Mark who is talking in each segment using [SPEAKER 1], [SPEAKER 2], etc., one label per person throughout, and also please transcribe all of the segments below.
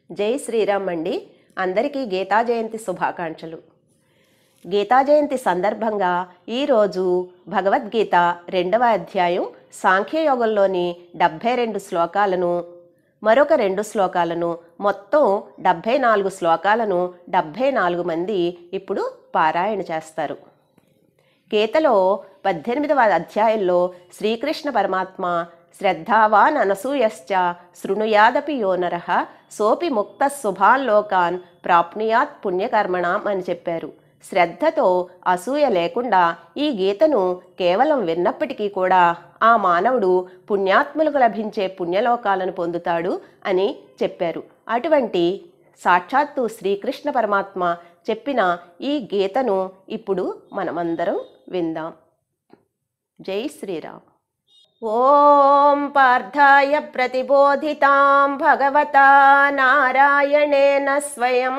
[SPEAKER 1] జై శ్రీరామ్ అండి. అందరికీ గీతా జయంతి శుభాకాంక్షలు. గీతా జయంతి సందర్భంగా ఈరోజు భగవద్గీత 2వ అధ్యాయం సాంఖ్యయోగంలోని 72 శ్లోకాలను, మరొక 2 శ్లోకాలను, మొత్తం 74 శ్లోకాలను 74 మంది ఇప్పుడు పారాయణ చేస్తారు. గీతలో 18వ అధ్యాయంలో శ్రీకృష్ణ పరమాత్మ శ్రద్ధావాన్ అనసూయశ్చ శృణుయాదపి యో నరః సోపి ముక్త శుభాన్ లోకాన్ ప్రాప్నుయాత్ పుణ్యకర్మణాం అని చెప్పారు. శ్రద్ధతో అసూయ లేకుండా ఈ గీతను కేవలం విన్నప్పటికీ కూడా ఆ మానవుడు పుణ్యాత్ములకు లభించే పుణ్యలోకాలను పొందుతాడు అని చెప్పారు. అటువంటి సాక్షాత్తు శ్రీకృష్ణ పరమాత్మ చెప్పిన ఈ గీతను ఇప్పుడు మనమందరం విందాం. జై శ్రీరామ్. ఓం పార్థాయ ప్రతిబోధితాం భగవతా నారాయణేన స్వయం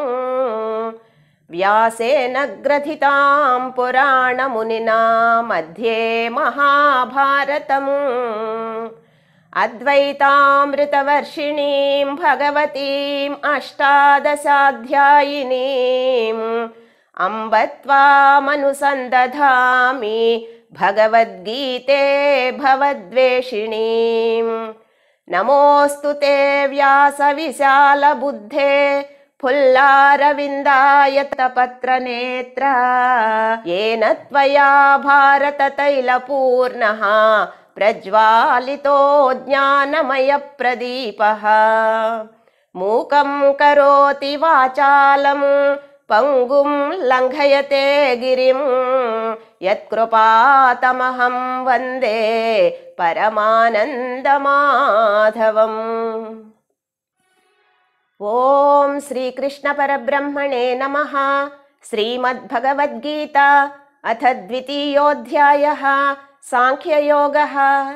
[SPEAKER 1] వ్యాసేన గ్రథితాం పురాణమునినా మధ్యే మహాభారతం అద్వైతామృతవర్షిణీం భగవతీం అష్టాదశాధ్యాయినీం అంబ త్వామనుసందధామి భగవద్గీతే భవద్వేషిణీం. నమోऽस्तु తే వ్యాస విశాల బుద్ధే ఫుల్లారవిందాయతపత్రనేత్ర येन त्वया भारततैलपूर्णः प्रज्वालितो ज्ञानमयप्रदीपः. मूकं करोति वाचालं पंगुं लंघयते गिरिं यत्कृपातमहं वन्दे परमानन्दमाधवम्. ओम श्रीकृष्ण परब्रह्मणे नमः. श्रीमद्भगवद्गीता अथ द्वितीयोऽध्यायः सांख्ययोगः.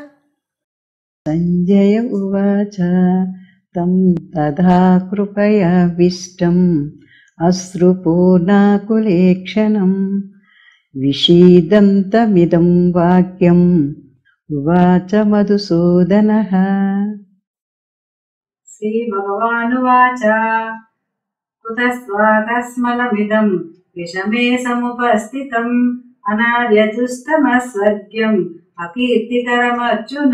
[SPEAKER 2] संजय उवाच तं तथा कृपयाविष्टम् अश्रुपूर्णाकुलेक्षणम् विषीदन्तमिदं वाक्यम् उवाच मधुसूदनः.
[SPEAKER 3] श्रीभगवानुवाच कुतस्त्वाकस्मलमिदं विषमे समुपस्थितम् अनार्यजुष्टमस्वर्ग्यम् अकीर्तिकरमर्जुन.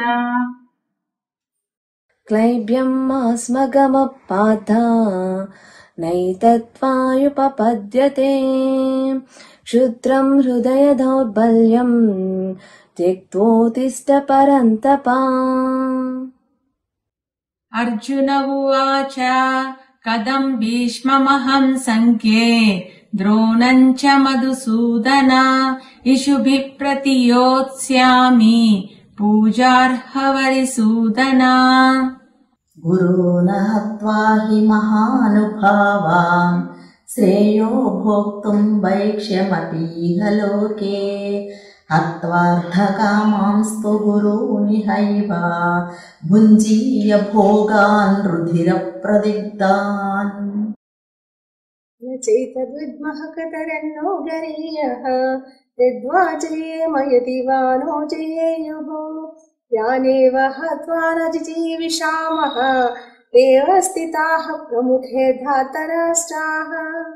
[SPEAKER 4] क्लैब्यं मास्मगमपाता नैतत्त्वायुपपद्यते क्षुद्रं हृदय दौर्बल्यं त्यक्त्वोत्तिष्ठ परन्तपा.
[SPEAKER 5] अर्जुन उवाच कथं भीष्ममहं संख्ये द्रोणं च मधुसूदन इषुभिः प्रतियोत्स्यामि पूजार्हवरिसूदन.
[SPEAKER 6] गुरून् हत्वा हि महानुभावान् श्रेयो भोक्तुं वैक्ष्यमपीह लोके हत्वार्थकामांस्तु गुरूनिहैव भुञ्जीय भोगान् रुधिरप्रदिग्धान्.
[SPEAKER 7] न चैतद्विद्मः कतरन्नो गरीयः यद्वा जयेमयति वा नो जयेयुः. यानेव हत्वा न जिजीविषामः एव स्थिताः प्रमुखे धातराष्ट्राः.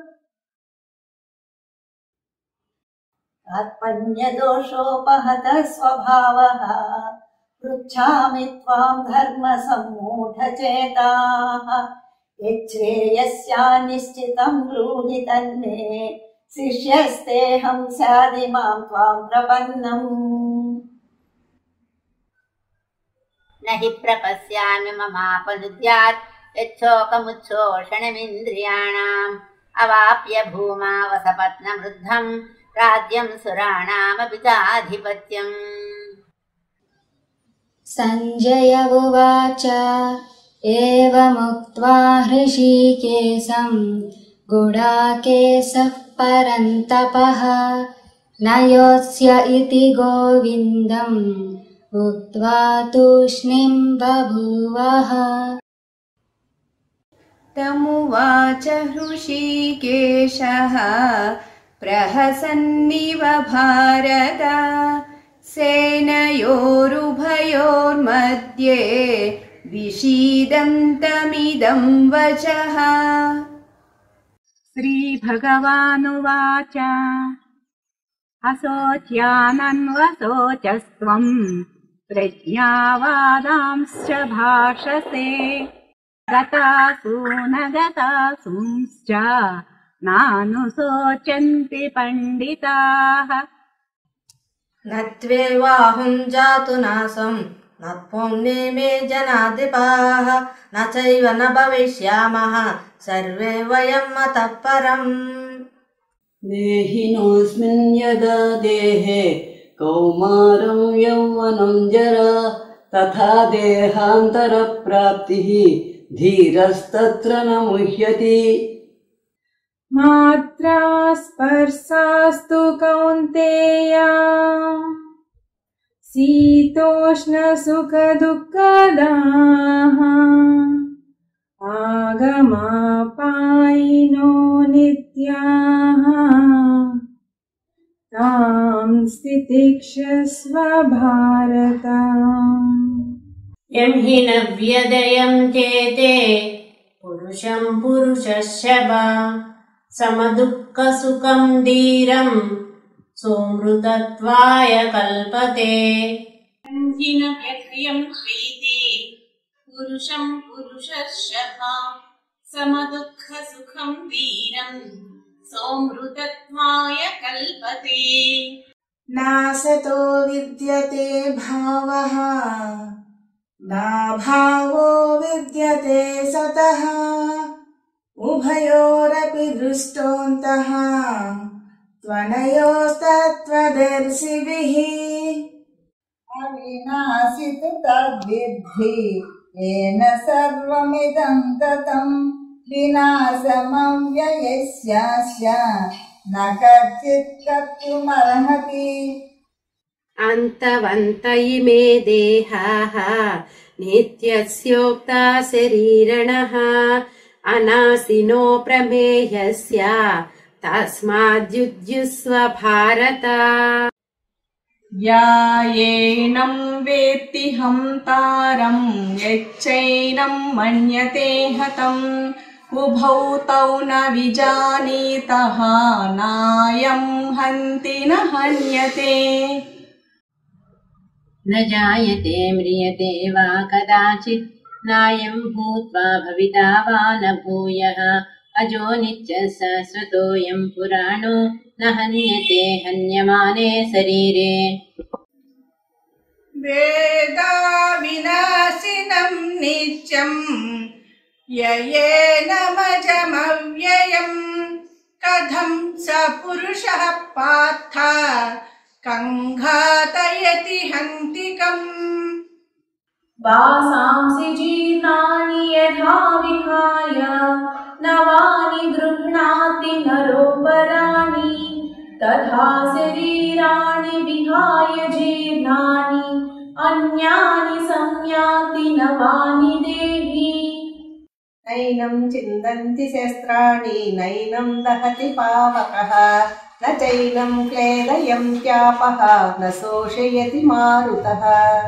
[SPEAKER 6] आत्मन्यदोषोपहतः स्वभावः पृच्छामि त्वां धर्मसम्मूढचेताः. यच्छ्रेयस्या निश्चितं ब्रूहि तन्मे शिष्यस्तेऽहं स्यादिमां त्वां प्रपन्नम्.
[SPEAKER 8] न हि प्रपश्यामि ममापनुद्यात् यच्छोकमुच्छोषणमिन्द्रियाणाम् अवाप्य भूमा वसपत्नमृद्धम् राज्यं सुराणामपि चाधिपत्यम्.
[SPEAKER 9] संजय उवाच एवमुक्त्वा हृषीकेशं गुडाकेशः परन्तपः न योत्स्य इति गोविन्दम् उक्त्वा तूष्णीं बभूवः.
[SPEAKER 10] तमुवाच हृषीकेशः प्रहसन्निव भारत सेनयोरुभयोर्मध्ये विषीदन्तमिदं वचः।
[SPEAKER 11] श्रीभगवानुवाच असोच्यानन्वसोचस्त्वम् प्रज्ञावादांश्च भाषसे गतासु न गतासूंश्च नानुशोचन्ति पण्डिताः।
[SPEAKER 12] न त्वेवाहं जातु नासं न त्वं नेमे जनाधिपाः न चैव न भविष्यामः सर्वे वयं मतः परम्।
[SPEAKER 13] देहिनोऽस्मिन् यदा देहे कौमारं यौवनं जरा तथा देहान्तरप्राप्तिः धीरस्तत्र न मुह्यति।
[SPEAKER 5] मात्रा स्पर्शास्तु कौन्तेय शीतोष्णसुखदुःखदाः आगमापायिनो नित्याः तां स्थितिक्षस्व भारत।
[SPEAKER 14] यं हि न व्यदयं चेते पुरुषं पुरुषस्य वा समदुःखसुखं धीरं सोमृतत्वाय कल्पते।
[SPEAKER 5] यं हि न व्यदयं चेते पुरुषं पुरुषस्य वा समदुःखसुखं धीरं सोमृतत्वाय कल्पते।
[SPEAKER 10] नासतो विद्यते भावः नाभावो विद्यते सतः उभयोरपि दृष्टोऽन्तः त्वनयोस्तत्त्वदर्शिभिः।
[SPEAKER 6] अविनाशि तु तद्विद्धि येन सर्वमिदं ततं विनाशमव्ययस्यास्य न कच्चित् कर्तुमर्हति।
[SPEAKER 14] अन्तवन्त इमे देहाः नित्यस्योक्ता शरीरिणः अनाशिनो प्रमेयस्य तस्माद्युज्युस्व भारत।
[SPEAKER 5] यायेनं वेत्ति हन्तारं यच्चैनं मन्यते हतम् उभौ तौ न विजानीतः नायं हन्ति न हन्यते।
[SPEAKER 14] न जायते म्रियते वा कदाचित् नायं भूत्वा भविता वा न भूयः अजो नित्यः शाश्वतोऽयं पुराणो न हन्यते हन्यमाने शरीरे।
[SPEAKER 10] वेदा विनाशिनं नित्यं ययेनमजमव्ययं कथं स पुरुषः पार्थ कङ्घातयति हन्तिकम्।
[SPEAKER 4] वासांसि जीर्णानि यथा विहाय नवानि गृह्णाति नरोपराणि तथा शरीराणि विहाय जीर्णानि अन्यानि संयाति नवानि देहि।
[SPEAKER 1] नैनं चिन्तन्ति शस्त्राणि नैनं दहति पावकः न चैनं क्लेदयन्त्यापः न शोषयति मारुतः।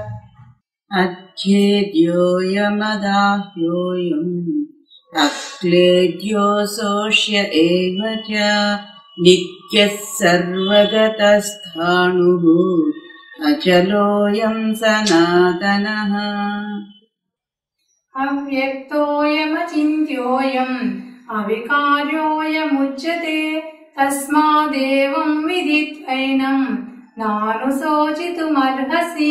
[SPEAKER 2] अच्छेद्योऽयमदाह्योऽयम् अक्लेद्यो शोष्य एव च नित्यः सर्वगतस्थाणुः अचलोऽयं सनातनः।
[SPEAKER 5] अव्यक्तोऽयमचिन्त्योऽयम् अविकार्योऽयमुच्यते तस्मादेवं विदित्वैनं नानुशोचितुमर्हसि।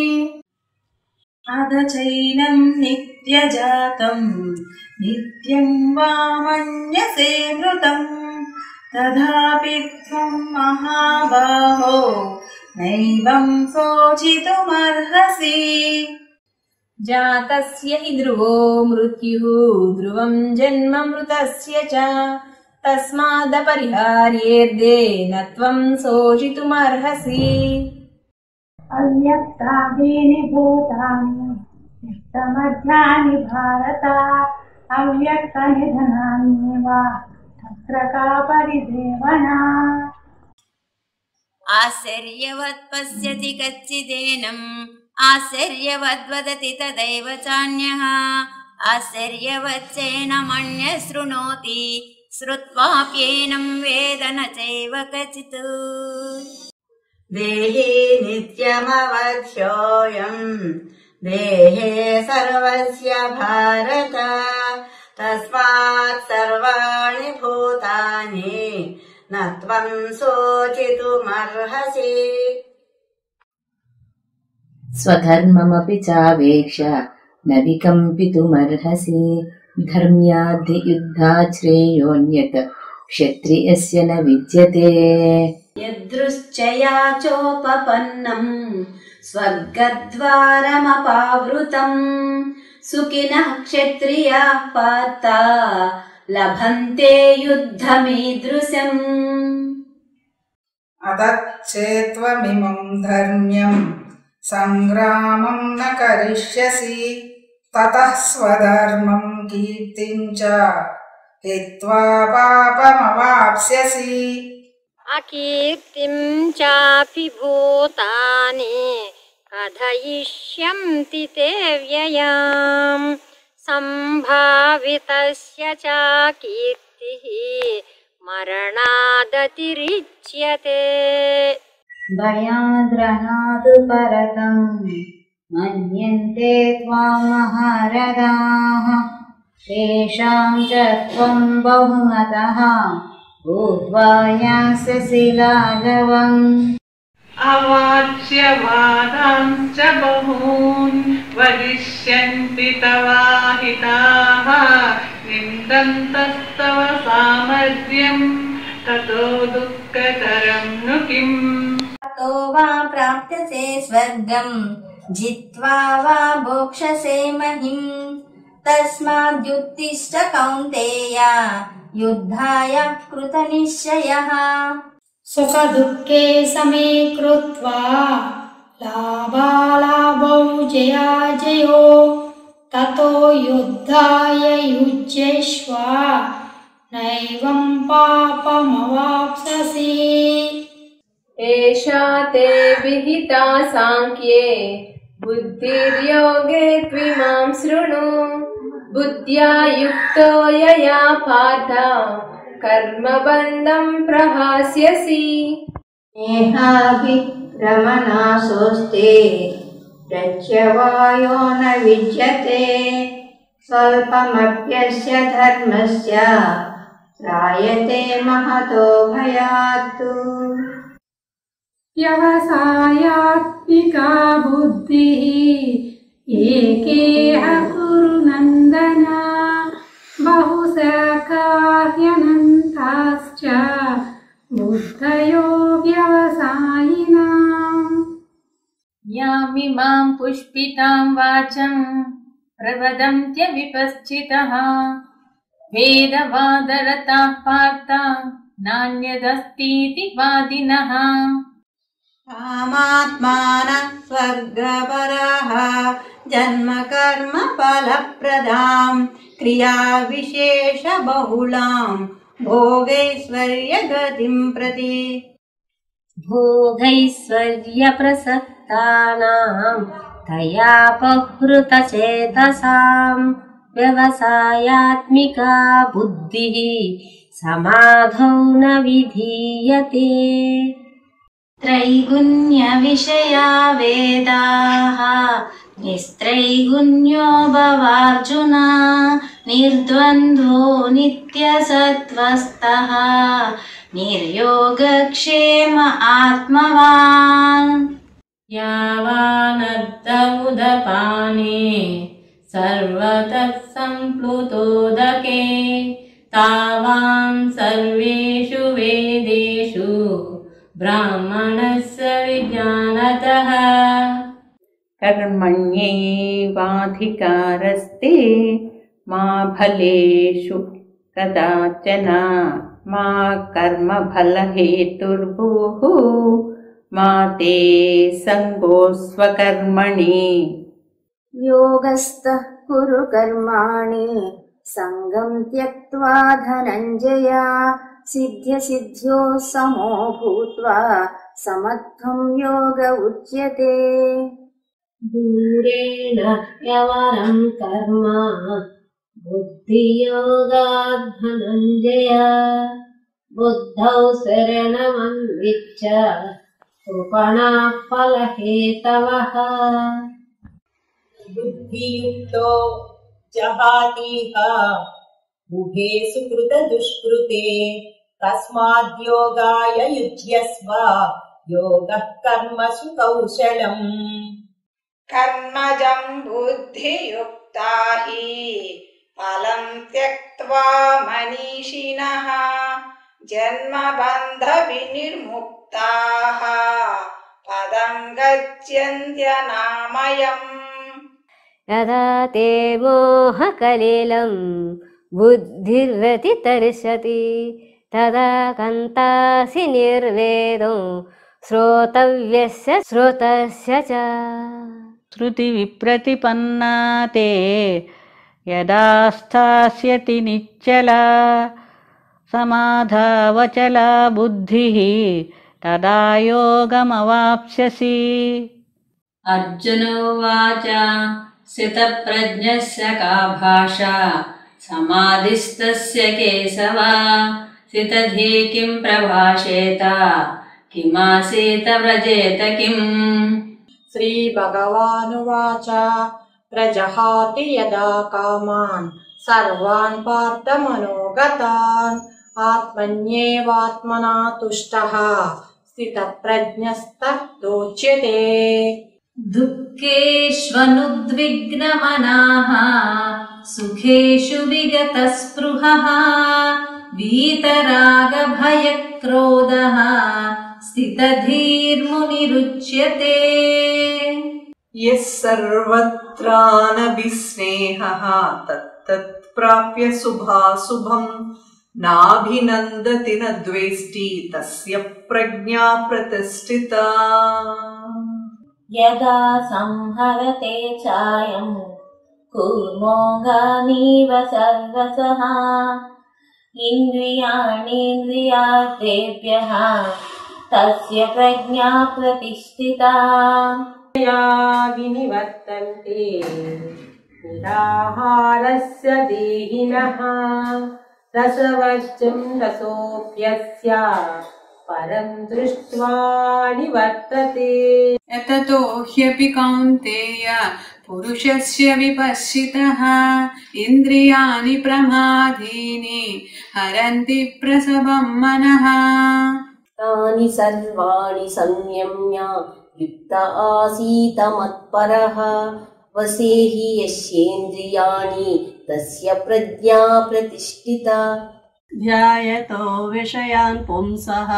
[SPEAKER 12] अदचैनं नित्यजातं नित्यं वा मन्यसे मृतम् तथापि त्वं महाबाहो नैवं शोचितुमर्हसि।
[SPEAKER 4] जातस्य हि ध्रुवो मृत्युः ध्रुवं जन्म मृतस्य च तस्मादपरिहार्येऽर्धे न त्वं शोचितुमर्हसि।
[SPEAKER 7] अव्यक्तादीनि भूतानि व्यक्तमध्यानि भारत अव्यक्तनिधनान्येव तत्र का परिदेवना।
[SPEAKER 8] आश्चर्यवत् पश्यति कच्चिदेनम् आश्चर्यवद्वदति तदैव चान्यः आश्चर्यवच्चैन मन्यः शृणोति श्रुत्वाप्येनं वेद न चैव क्वचित्
[SPEAKER 6] देहे नित्यमवध्योऽयम् देहे सर्वस्य भारत तस्मात् सर्वाणि भूतानि न त्वं शोचितुमर्हसि
[SPEAKER 14] स्वधर्ममपि चावेक्ष्य न विकम्पितुमर्हसि धर्म्याद्धियुद्धात् श्रेयोऽन्यत् क्षत्रियस्य न विद्यते
[SPEAKER 4] यदृश्चया चोपपन्नम् स्वर्गद्वारमपावृतम् सुखिनः क्षत्रियाः पार्थ लभन्ते युद्धमीदृशम्
[SPEAKER 10] अदच्चेत्त्वमिमं धर्म्यं संग्रामं न करिष्यसि ततः स्वधर्मं कीर्तिं च हित्वा पापमवाप्स्यसि
[SPEAKER 15] अकीर्तिं चापि भूतानि कथयिष्यन्ति ते व्ययाम् सम्भावितस्य च कीर्तिः मरणादतिरिच्यते
[SPEAKER 9] भयाद्रहादु परतम् मन्यन्ते त्वां महारथाः तेषां च त्वं बहुमतः भूत्वा यास्यसि लाघवम्
[SPEAKER 16] अवाच्यवादांश्च बहून् वदिष्यन्ति तवाहिताः निन्दन्तस्तव सामर्थ्यं ततो दुःखतरं नु किम्
[SPEAKER 8] ततो वा प्राप्स्यसे स्वर्गं जित्वा वा भोक्ष्यसे महिम् तस्माद्युत्तिष्ठ कौन्तेय युद्धाय कृतनिश्चयः
[SPEAKER 7] सुखदुःखे समे कृत्वा लाभालाभौ जयाजयो ततो युद्धाय युज्येष्व नैवं पापमवाप्स्यसि
[SPEAKER 4] एषा ते विहिता साङ्ख्ये बुद्धिर्योगे त्विमां शृणु बुद्ध्या युक्तो यया पार्थ कर्मबन्धं प्रहास्यसि
[SPEAKER 6] नेहाभिक्रमनाशोस्ते प्रत्यवायो न विद्यते स्वल्पमप्यस्य धर्मस्य त्रायते महतो भयात्
[SPEAKER 7] व्यवसायात्मिका बुद्धिः एकेह कुरु नन्दन बहुशाखाह्यनन्ताश्च बुद्धयो व्यवसायिनाम्
[SPEAKER 14] यामिमां पुष्पितां वाचं प्रवदन्त्य विपश्चितः वेदवादरताः पार्थ नान्यदस्तीति वादिनः
[SPEAKER 6] कामात्मानः स्वर्गपराः जन्म कर्म फलप्रदां क्रियाविशेषबहुलां भोगैश्वर्यगतिं प्रति
[SPEAKER 9] भोगैश्वर्यप्रसक्तानां तयापहृतचेतसां व्यवसायात्मिका बुद्धिः समाधौ न विधीयते त्रैगुण्यविषया वेदाः निस्त्रैगुण्यो भवार्जुन निर्द्वन्द्वो नित्यसत्त्वस्थः निर्योगक्षेम आत्मवान्
[SPEAKER 14] यावानर्धमुदपाने सर्वतः सम्प्लुतोदके तावान् सर्वेषु वेदेषु ब्राह्मणस्य विज्ञानतः
[SPEAKER 2] कर्मण्येवाधिकारस्ते मा फलेषु कदाचन मा कर्मफलहेतुर्भूः मा ते सङ्गोऽस्वकर्मणि
[SPEAKER 15] योगस्थः कुरु कर्माणि सङ्गं त्यक्त्वा धनञ्जय सिद्ध्यसिद्ध्यो समो भूत्वा समत्वं योग उच्यते
[SPEAKER 9] दूरेण ह्यवरं कर्म बुद्धियोगात् धनञ्जय बुद्धौ शरणमन्विच्छ कृपणाः फलहेतवः
[SPEAKER 1] बुद्धियुक्तो जहातीह उभे सुकृतदुष्कृते तस्माद्योगाय युज्यस्व योगः कर्मसु कौशलम्
[SPEAKER 10] कर्मजं बुद्धियुक्ता हि फलं त्यक्त्वा मनीषिणः जन्मबन्धविनिर्मुक्ताः पदं गच्छन्त्यनामयम्
[SPEAKER 15] यदा ते मोहकलिलं बुद्धिर्व्यतितरिष्यति तदा कन्तासि निर्वेदो श्रोतव्यस्य श्रोतस्य च
[SPEAKER 2] श्रुतिविप्रतिपन्ना ते यदा स्थास्यति निश्चला समाधावचला बुद्धिः तदा योगमवाप्स्यसि।
[SPEAKER 14] अर्जुन उवाच स्थितप्रज्ञस्य का भाषा समाधिस्तस्य केशव स्थितधि किं प्रभाषेत किमासीत व्रजेत किम्।
[SPEAKER 1] श्रीभगवानुवाच प्रजहाति यदा कामान् सर्वान् पार्थमनोगतान् आत्मन्येवात्मना तुष्टः स्थितप्रज्ञस्तदोच्यते।
[SPEAKER 12] दुःखेष्वनुद्विग्नमनाः सुखेषु विगतस्पृहः वीतरागभयक्रोधः स्थितधीर्मुनिरुच्यते।
[SPEAKER 16] यः सर्वत्रानभिस्नेहः तत्तत्प्राप्य शुभाशुभम् नाभिनन्दति न द्वेष्टि तस्य प्रज्ञा प्रतिष्ठिता।
[SPEAKER 8] यदा संहरते चायं कूर्मोऽङ्गानीव सर्वशः इन्द्रियाणीन्द्रियार्थेभ्यः तस्य प्रज्ञा प्रतिष्ठिता।
[SPEAKER 1] या विनिवर्तन्ते निराहारस्य देहिनः रसवर्जं रसोऽप्यस्य परं दृष्ट्वा निवर्तते।
[SPEAKER 5] यततो ह्यपि कौन्तेय पुरुषस्य विपश्चितः इन्द्रियाणि प्रमादीनि हरन्ति प्रसवं मनः।
[SPEAKER 6] तानि सर्वाणि संयम्य युक्त आसीत मत्परः वसे हि यस्येन्द्रियाणि तस्य प्रज्ञा प्रतिष्ठिता।
[SPEAKER 1] ध्यायतो विषयान् पुंसः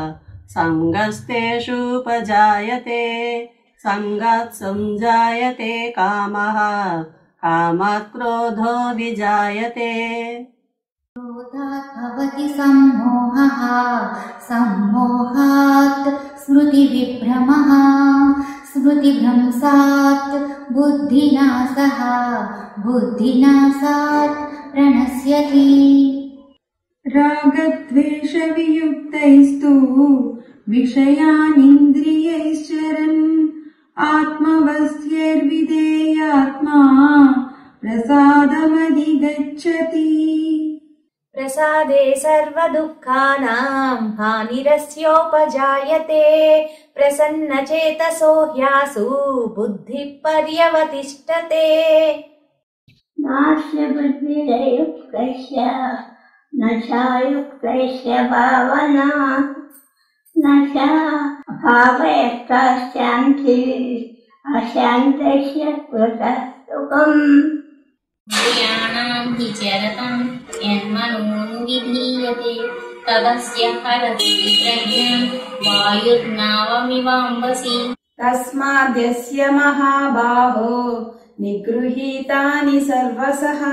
[SPEAKER 1] सङ्गस्तेषुपजायते सङ्गात् संजायते कामः कामात् क्रोधो विजायते।
[SPEAKER 17] क्रोधात् भवति सम्मोहः सम्मोहात् स्मृतिविभ्रमः स्मृतिभ्रंशात् बुद्धिनाशः बुद्धिनाशात् प्रणश्यति।
[SPEAKER 12] रागद्वेषवियुक्तैस्तु विषयानिन्द्रियैश्चरन् आत्मवस्थैर्विधेयात्मा प्रसादमधिगच्छति।
[SPEAKER 4] प्रसादे सर्वदुःखानां हानिरस्योपजायते प्रसन्नचेतसो ह्यासु बुद्धिः पर्यवतिष्ठते।
[SPEAKER 18] नास्य बुद्धिरयुक्तस्य न चायुक्तस्य भावना न च भावयस्तशान्ति अशान्तस्य कुतः सुखम्।
[SPEAKER 8] इन्द्रियाणां हि चरतं यन्मनोनुविधीयते तदस्य हरति प्रज्ञां वायुर्नावमिवाम्भसि।
[SPEAKER 5] तस्माद्यस्य महाबाहो निगृहीतानि सर्वशः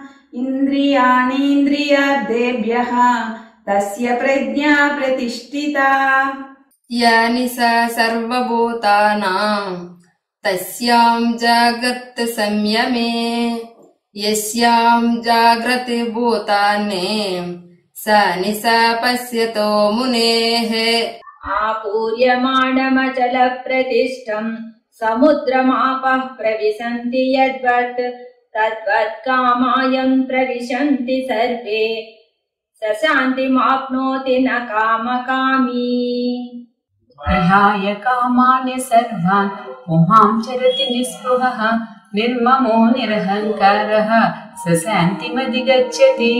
[SPEAKER 5] इन्द्रियाणीन्द्रियार्थेभ्यः तस्य प्रज्ञा प्रतिष्ठिता।
[SPEAKER 4] यानि स सर्वभूतानां तस्यां जाग्रत् संयमे यस्यां जाग्रत् भूतानि स निशा पश्यतो मुनेः। आपूर्यमाणमचलप्रतिष्ठं समुद्रमापः प्रविशन्ति यद्वत् तद्वत् कामायं प्रविशन्ति सर्वे स शान्तिमाप्नोति न कामकामी
[SPEAKER 5] विहाय कामान् सर्वान् पुमां चरति निःस्पृहः निर्ममो निरहङ्कारः स शान्तिमधिगच्छति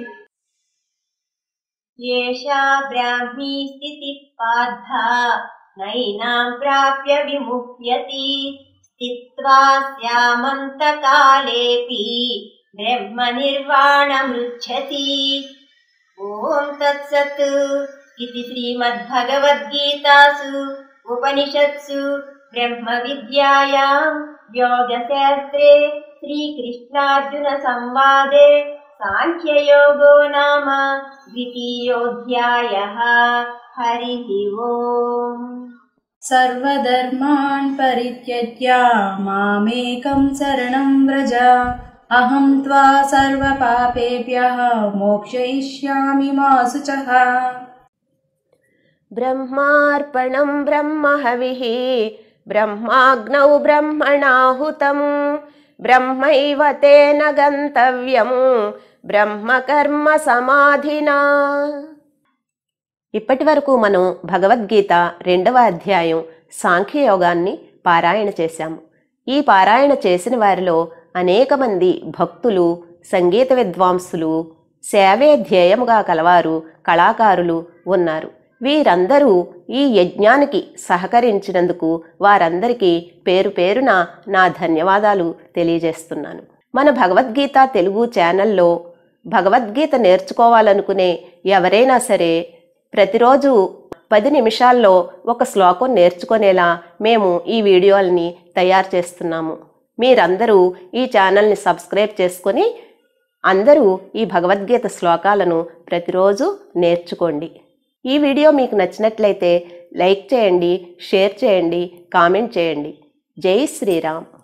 [SPEAKER 9] येषा ब्राह्मी स्थितिः पार्थ नैनां प्राप्य विमुह्यति स्थित्वा स्यामन्तकालेऽपि ब्रह्मनिर्वाणमृच्छति ॐ तत्सत् इति श्रीमद्भगवद्गीतासु उपनिषत्सु ब्रह्मविद्यायां योगशास्त्रे श्रीकृष्णार्जुनसंवादे सांख्ययोगो नाम द्वितीयोऽध्यायः। हरिः ओम्।
[SPEAKER 5] सर्वधर्मान् परित्यज्य मामेकं शरणं व्रज अहं त्वा सर्वपापेभ्यः मोक्षयिष्यामि मा शुचः।
[SPEAKER 6] ब्रह्मार्पणं ब्रह्महविः ब्रह्माग्नौ ब्रह्मणाहुतं ब्रह्मैव तेन गन्तव्यं బ్రహ్మకర్మ సమాధినా. ఇప్పటి వరకు మనం భగవద్గీత 2వ అధ్యాయం సాంఖ్యయోగాన్ని పారాయణ చేశాము. ఈ పారాయణ చేసిన వారిలో అనేక మంది భక్తులు, సంగీత విద్వాంసులు, సేవే ధ్యేయముగా కలవారు, కళాకారులు ఉన్నారు. వీరందరూ ఈ యజ్ఞానికి సహకరించినందుకు వారందరికీ పేరు పేరున నా ధన్యవాదాలు తెలియజేస్తున్నాను. మన భగవద్గీత తెలుగు ఛానల్లో భగవద్గీత నేర్చుకోవాలనుకునే ఎవరైనా సరే ప్రతిరోజు 10 నిమిషాల్లో ఒక శ్లోకం నేర్చుకునేలా మేము ఈ వీడియోల్ని తయారు చేస్తున్నాము. మీరందరూ ఈ ఛానల్ని సబ్స్క్రైబ్ చేసుకొని అందరూ ఈ భగవద్గీత శ్లోకాలను ప్రతిరోజు నేర్చుకోండి. ఈ వీడియో మీకు నచ్చినట్లయితే లైక్ చేయండి, షేర్ చేయండి, కామెంట్ చేయండి. జై శ్రీరామ్.